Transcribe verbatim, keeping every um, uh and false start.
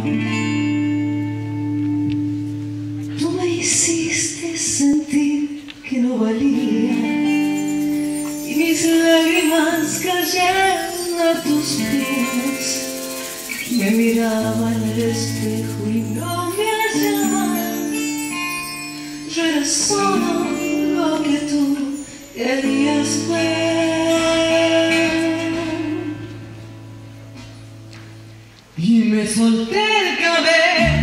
Tú me hiciste sentir que no valía y mis lágrimas cayeron a tus pies. Me miraba en el espejo y no me hallaba. Yo era solo lo que tú querías ver. Y me solté el cabello